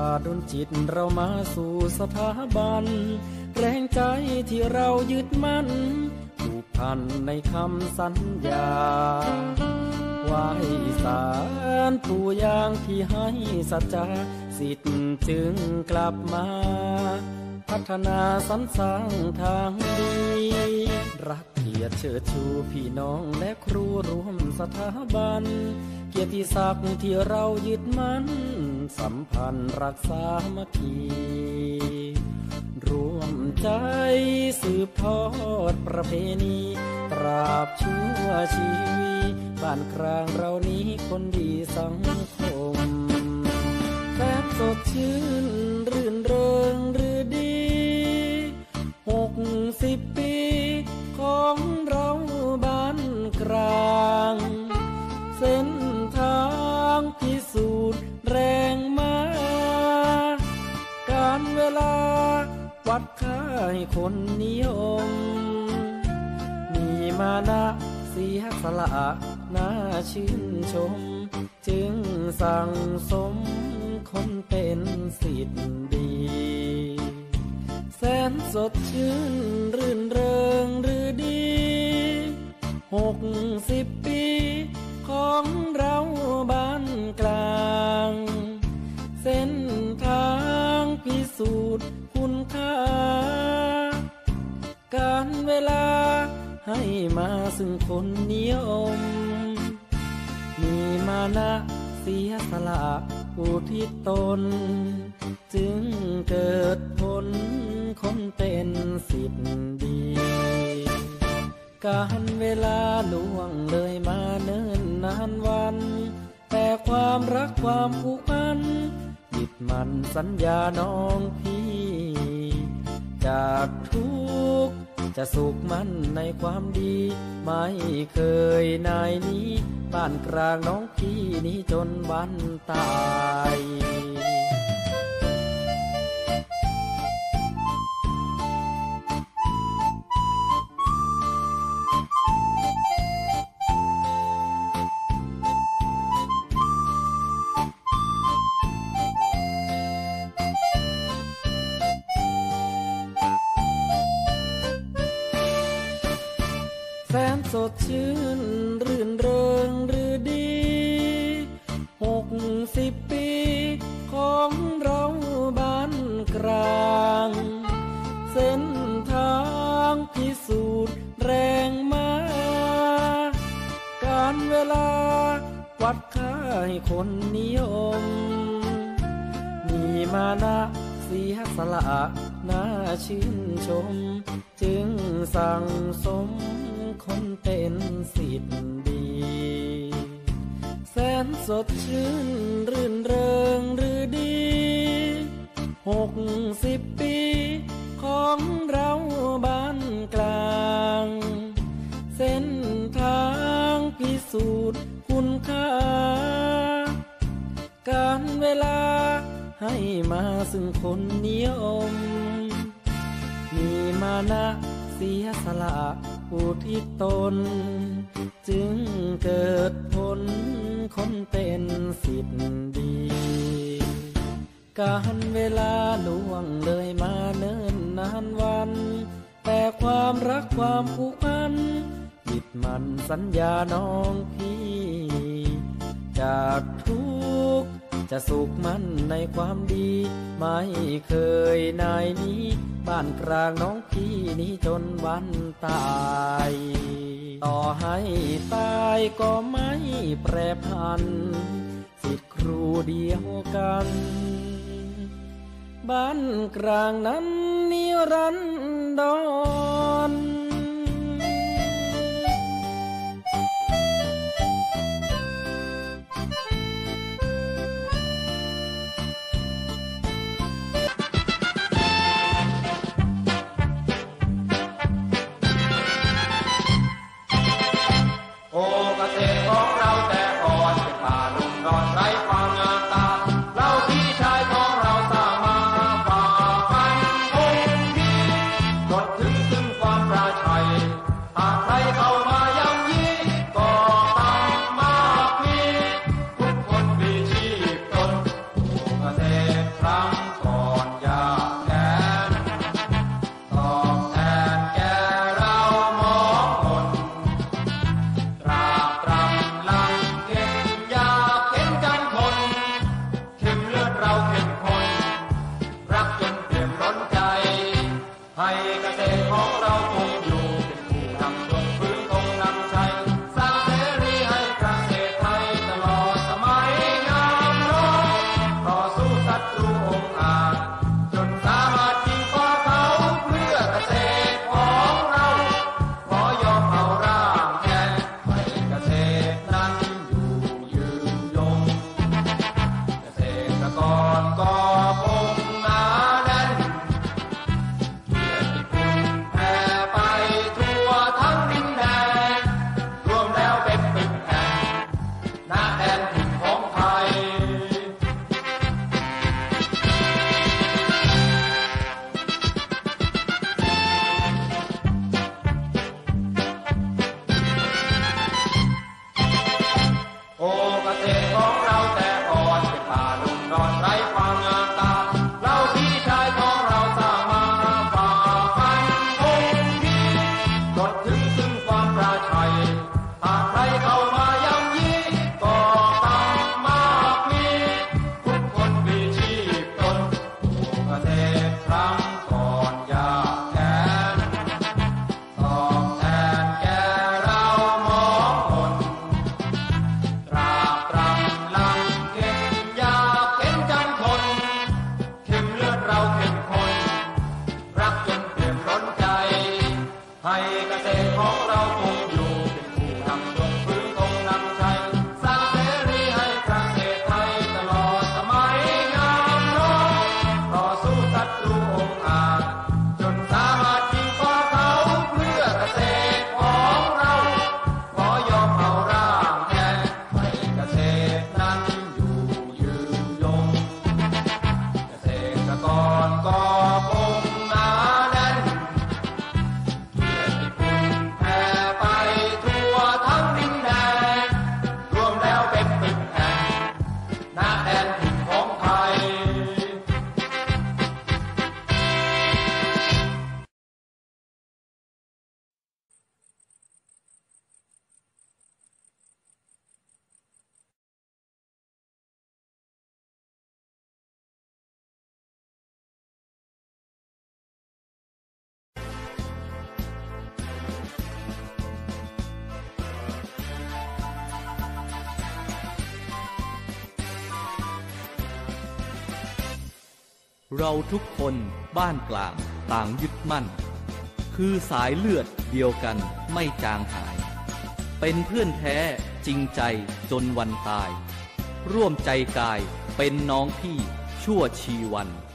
ดลจิตเรามาสู่สถาบันแรงใจที่เรายึดมั่นผูกพันในคำสัญญาไหว้ศาลปู่ย่างที่ให้สัจจะสิทธิ์จึงกลับมาพัฒนาสรรสร้างทางดีรักเกียรติเชิดชูพี่น้องและครูร่วมสถาบันเกียรติศักดิ์ที่เรายึดมั่นสัมพันธ์รักษามัคคีร่วมใจสืบทอดประเพณีตราบชั่วชีวิตบ้านกลางเรานี้คนดีสังคมแสนสดชื่นรื่นเริงหรือดี60 ปีของเราบ้านกลางเส้นทางพิสูจน์แรงมาการเวลาวัดค่าให้คนนิยมมีมานะเสียสละน่าชื่นชมจึงสั่งสมคนเป็นศิษย์ดีแสนสดชื่นรื่นเริงหรือดี60 ปีของเราบ้านกลางเส้นทางพิสูจน์คุณค่าการเวลาให้มาซึ่งคนนิยมมีมานะเสียสละอุทิศตนจึงเกิดผลคนเป็นศิษย์ดีการเวลาล่วงเลยมาเนิ่นนานวันแต่ความรักความผูกพันยึดมั่นสัญญาน้องพี่จากทุกข์จะสุขมั่นในความดีไม่เคยนายนี้บ้านกลางน้องพี่นี้จนวันตายแสนสดชื่นรื่นเริงหรือดี60 ปีของเราบ้านกลางเส้นทางพิสูจน์แรงมาการเวลาวัดค่าให้คนนิยมมีมานะเสียสละน่าชื่นชมจึงสั่งสมคนเป็นศิษย์ดีแสนสดชื่นรื่นเริงหรือดี60 ปีของเราบ้านกลางเส้นทางพิสูจน์คุณค่าการเวลาให้มาซึ่งคนนิยมมีมานะเสียสละอุทิศตนจึงเกิดผลคนเป็นศิษย์ดีการเวลาล่วงเลยมาเนิ่นนานวันแต่ความรักความผูกพันยึดมั่นสัญญาน้องพี่จากทุกข์จะสุขมั่นในความดีไม่เคยนายนี้บ้านกลางน้องพี่นี้จนวันตายต่อให้ตายก็ไม่แปรผันศิษย์ครูเดียวกันบ้านกลางนั้นนิรันดรโอ้เกษตรของเราแต่ก่อนเป็นป่าลุ่มดอนไร้ความงามตาเราพี่ชายของเราสร้างมาฝ่าฟันคงดีจดถึงให้เกษตรของเราคงอยู่เป็นผู้นำยกพื้นคงนำชัยสร้างเสรีให้เกษตรไทยตลอดสมัยงามโลกต่อสู้ศัตรูองค์อาจจนสามารถยิงฟ้าเขาเพื่อเกษตรของเราขอยอมเอาร่างแทนให้เกษตรนั้นอยู่ยืนยงเกษตรกรก็คงหนาแน่นเกียรติคุณแผ่ไปทั่วทั้งดินแดนรวมแล้วเป็นตึกแห่งณแดนถิ่นของไทยเราทุกคนบ้านกลางต่างยึดมั่นคือสายเลือดเดียวกันไม่จางหายเป็นเพื่อนแท้จริงใจจนวันตายร่วมใจกายเป็นน้องพี่ชั่วชีวัน